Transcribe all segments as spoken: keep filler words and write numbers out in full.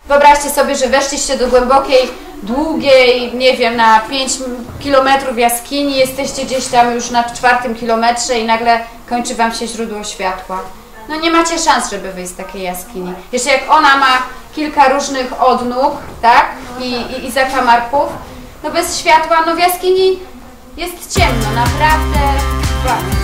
Wyobraźcie sobie, że weszliście do głębokiej, długiej, nie wiem, na pięć kilometrów jaskini, jesteście gdzieś tam już na czwartym kilometrze i nagle kończy wam się źródło światła. No nie macie szans, żeby wyjść z takiej jaskini. Jeszcze jak ona ma kilka różnych odnóg, tak, i, i, i zakamarków, no bez światła, no w jaskini jest ciemno, naprawdę bardzo.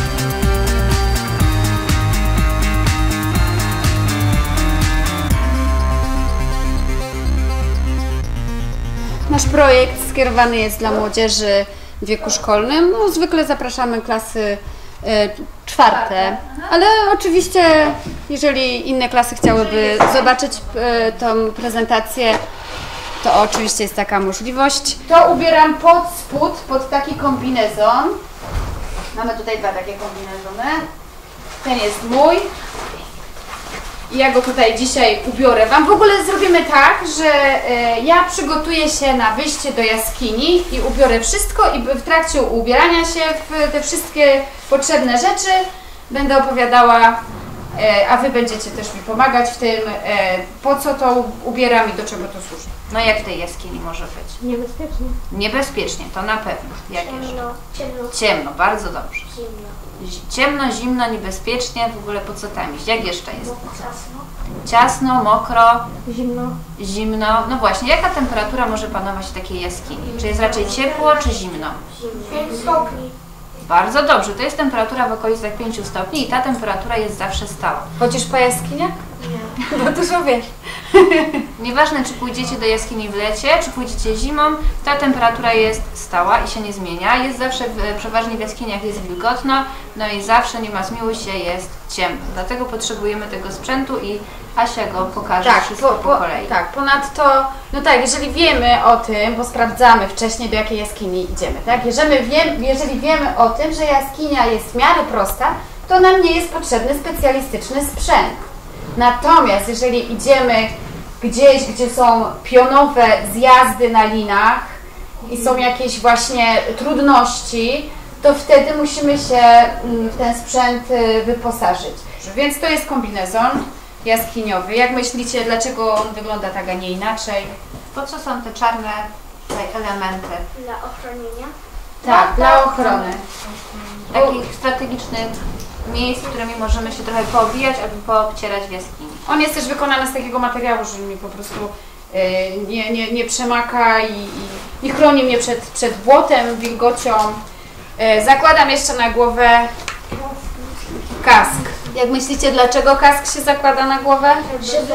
Nasz projekt skierowany jest dla młodzieży w wieku szkolnym. No, zwykle zapraszamy klasy e, czwarte, ale oczywiście jeżeli inne klasy chciałyby zobaczyć e, tą prezentację, to oczywiście jest taka możliwość. To ubieram pod spód, pod taki kombinezon. Mamy tutaj dwa takie kombinezony. Ten jest mój. I ja go tutaj dzisiaj ubiorę Wam. W ogóle zrobimy tak, że e, ja przygotuję się na wyjście do jaskini i ubiorę wszystko i w trakcie ubierania się w te wszystkie potrzebne rzeczy będę opowiadała, e, a Wy będziecie też mi pomagać w tym, e, po co to ubieram i do czego to służy. No jak w tej jaskini może być? Niebezpiecznie. Niebezpiecznie, to na pewno. Jakież? Ciemno. Ciemno. Ciemno, bardzo dobrze. Zimno. Ciemno, zimno, niebezpiecznie, w ogóle po co tam iść? Jak jeszcze jest? Ciasno. Ciasno, mokro, Zimno. zimno. No właśnie, jaka temperatura może panować w takiej jaskini? Czy jest raczej ciepło, czy zimno? pięć stopni. Bardzo dobrze, to jest temperatura w okolicach pięciu stopni i ta temperatura jest zawsze stała. Chodzisz po jaskiniach? Nie. Bo dużo wiesz. Nieważne, czy pójdziecie do jaskini w lecie, czy pójdziecie zimą, ta temperatura jest stała i się nie zmienia. Jest zawsze, w, przeważnie w jaskiniach jest wilgotno, no i zawsze, nie ma zmiłuj się, jest ciemno. Dlatego potrzebujemy tego sprzętu i Asia go pokaże tak, wszystko po, po, po kolei. Tak, ponadto, no tak, jeżeli wiemy o tym, bo sprawdzamy wcześniej, do jakiej jaskini idziemy, tak? Jeżeli, wiem, jeżeli wiemy o tym, że jaskinia jest w miarę prosta, to nam nie jest potrzebny specjalistyczny sprzęt. Natomiast jeżeli idziemy gdzieś, gdzie są pionowe zjazdy na linach i są jakieś właśnie trudności, to wtedy musimy się w ten sprzęt wyposażyć. Więc to jest kombinezon jaskiniowy. Jak myślicie, dlaczego on wygląda tak, a nie inaczej? Po co są te czarne tutaj elementy? Dla ochronienia. Tak, dla ochrony. Takich strategicznych miejsc, którymi możemy się trochę poobijać, aby poobcierać w jaskini. On jest też wykonany z takiego materiału, że mi po prostu yy, nie, nie, nie przemaka i, i, i chroni mnie przed, przed błotem, wilgocią. Yy, zakładam jeszcze na głowę kask. Jak myślicie, dlaczego kask się zakłada na głowę? Żeby,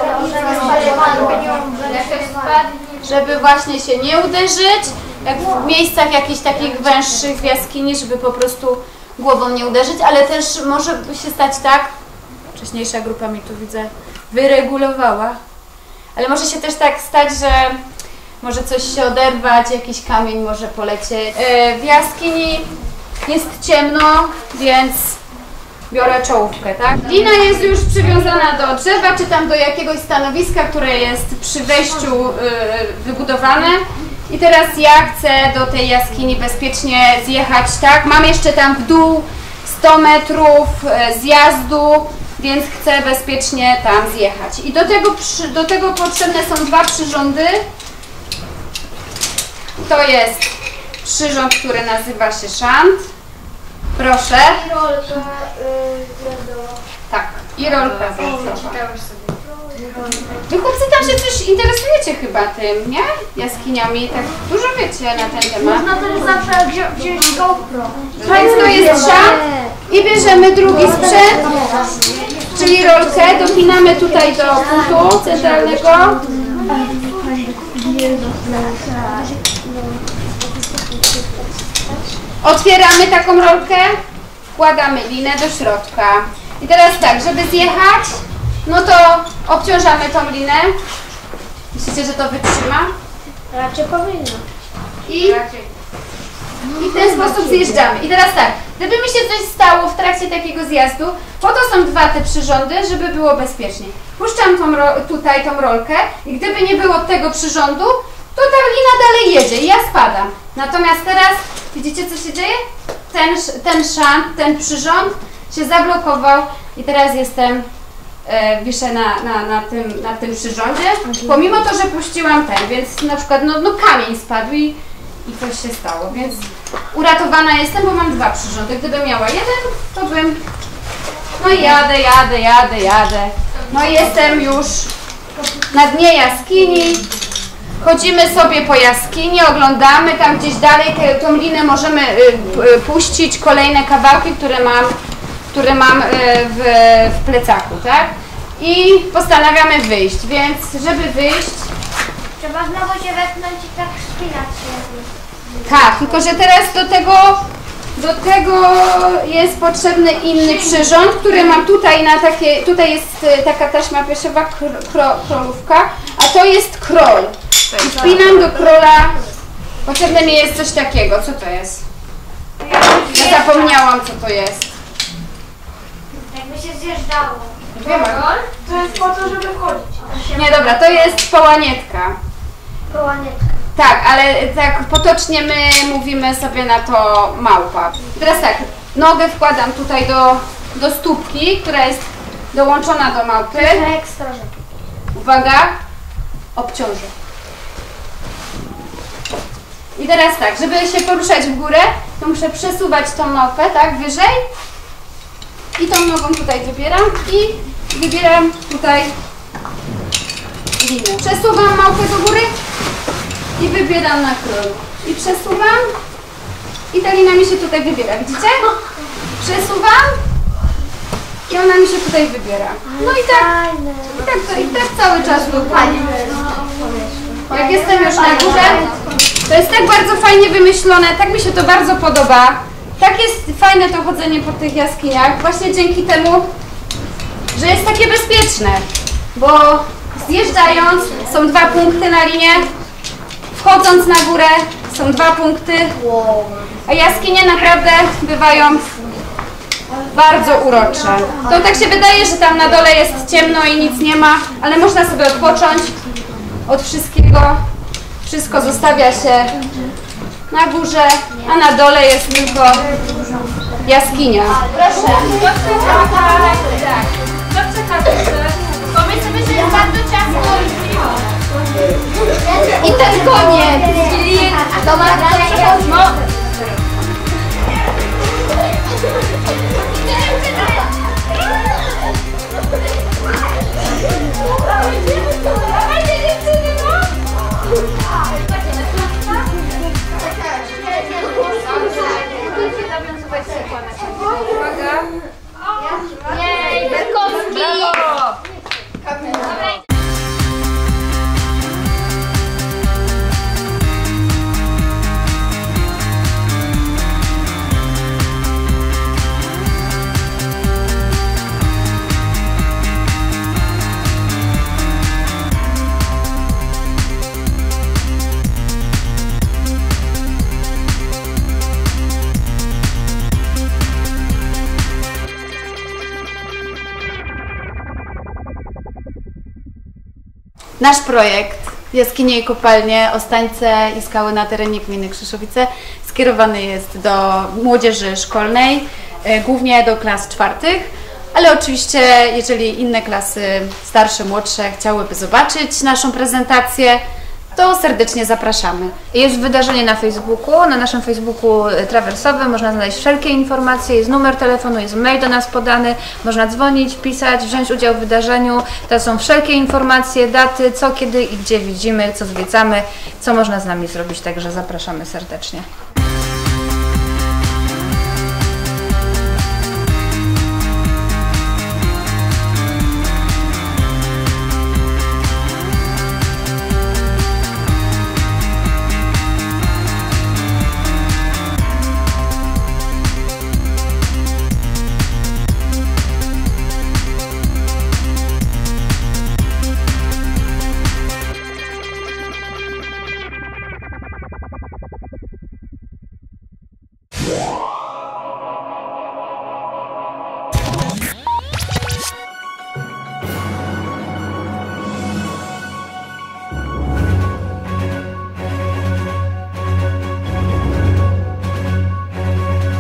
żeby właśnie się nie uderzyć, jak w miejscach jakichś takich węższych w jaskini, żeby po prostu głową nie uderzyć, ale też może się stać tak, wcześniejsza grupa mi tu widzę wyregulowała, ale może się też tak stać, że może coś się oderwać, jakiś kamień może polecieć. W jaskini jest ciemno, więc biorę czołówkę, tak? Lina jest już przywiązana do drzewa, czy tam do jakiegoś stanowiska, które jest przy wejściu yy, wybudowane. I teraz ja chcę do tej jaskini bezpiecznie zjechać, tak? Mam jeszcze tam w dół sto metrów zjazdu, więc chcę bezpiecznie tam zjechać. I do tego, przy, do tego potrzebne są dwa przyrządy. To jest przyrząd, który nazywa się szant. Proszę. I rolka y, do... Tak, i rolka. Wy chłopcy tam się coś interesujecie chyba tym, nie? Jaskiniami, tak dużo wiecie na ten temat. Można też zawsze wziąć GoPro. Więc to jest szant i bierzemy drugi sprzęt, czyli rolkę, dopinamy tutaj do płutu centralnego. Otwieramy taką rolkę, wkładamy linę do środka. I teraz tak, żeby zjechać, no to obciążamy tą linę. Myślicie, że to wytrzyma? Raczej powinno. I, I w ten sposób zjeżdżamy. I teraz tak, gdyby mi się coś stało w trakcie takiego zjazdu, po to są dwa te przyrządy, żeby było bezpiecznie. Puszczam tą, tutaj tą rolkę i gdyby nie było tego przyrządu, to ta lina dalej jedzie i ja spadam. Natomiast teraz, widzicie co się dzieje? Ten, ten szant, ten przyrząd się zablokował i teraz jestem e, wiszę na, na, na, tym, na tym przyrządzie, pomimo to, że puściłam ten, więc na przykład no, no kamień spadł i, i coś się stało, więc uratowana jestem, bo mam dwa przyrządy. Gdybym miała jeden, to bym... No i jadę, jadę, jadę, jadę. No i jestem już na dnie jaskini. Chodzimy sobie po jaskini, oglądamy tam gdzieś dalej, te, tą linę możemy y, y, puścić kolejne kawałki, które mam, które mam y, w, w plecaku, tak? I postanawiamy wyjść, więc żeby wyjść... Trzeba znowu się wepchnąć i tak wspinać się. Tak, tylko że teraz do tego, do tego jest potrzebny inny przyrząd, który mam tutaj na takie, tutaj jest y, taka taśma piersiowa, kro, kro, krolówka, a to jest krol. I wpinam do krola, potrzebne mi jest coś takiego. Co to jest? Ja zapomniałam, co to jest. Jakby się zjeżdżało. Wiem, To jest po to, żeby wchodzić. nie, dobra, to jest połanietka. Połanietka. Tak, ale tak potocznie my mówimy sobie na to małpa. I teraz tak, nogę wkładam tutaj do, do stópki, która jest dołączona do małpy. Jak strażak. Uwaga, obciążę. I teraz tak, żeby się poruszać w górę, to muszę przesuwać tą małpę, tak, wyżej. I tą nogą tutaj wybieram i wybieram tutaj linę. Przesuwam małpę do góry i wybieram na król. I przesuwam i ta lina mi się tutaj wybiera, widzicie? Przesuwam i ona mi się tutaj wybiera. No i tak, i tak, to, i tak cały czas dokładnie. Jak jestem już na górze, to jest tak bardzo fajnie wymyślone, tak mi się to bardzo podoba. Tak jest fajne to chodzenie po tych jaskiniach, właśnie dzięki temu, że jest takie bezpieczne. Bo zjeżdżając są dwa punkty na linie, wchodząc na górę są dwa punkty, a jaskinie naprawdę bywają bardzo urocze. To tak się wydaje, że tam na dole jest ciemno i nic nie ma, ale można sobie odpocząć od wszystkiego. Wszystko zostawia się na górze, a na dole jest tylko jaskinia. Proszę. Bo my sobie, że jest bardzo ciasno I ten koniec. To ma no. Jej, Berkowski! Nasz projekt Jaskinie i kopalnie, Ostańce i skały na terenie gminy Krzyszowice skierowany jest do młodzieży szkolnej, e, głównie do klas czwartych, ale oczywiście jeżeli inne klasy starsze, młodsze chciałyby zobaczyć naszą prezentację, to serdecznie zapraszamy. Jest wydarzenie na Facebooku, na naszym Facebooku trawersowym można znaleźć wszelkie informacje, jest numer telefonu, jest mail do nas podany, można dzwonić, pisać, wziąć udział w wydarzeniu. To są wszelkie informacje, daty, co, kiedy i gdzie widzimy, co zwiedzamy, co można z nami zrobić, także zapraszamy serdecznie.